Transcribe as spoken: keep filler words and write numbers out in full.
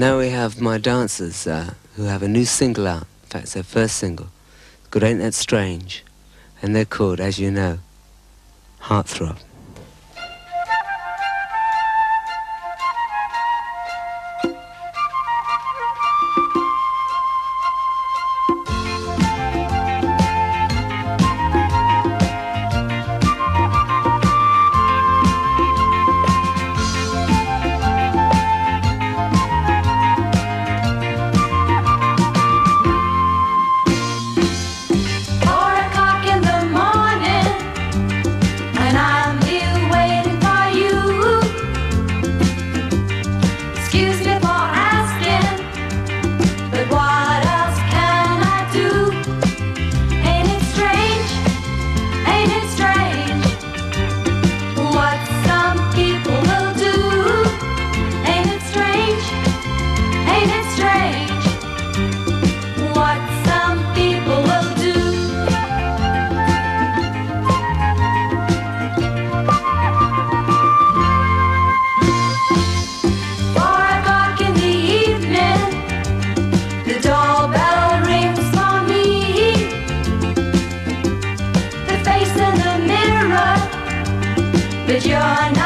Now we have my dancers uh, who have a new single out. In fact, it's their first single. It's called Ain't That Strange. And they're called, as you know, Heartthrob. But you're not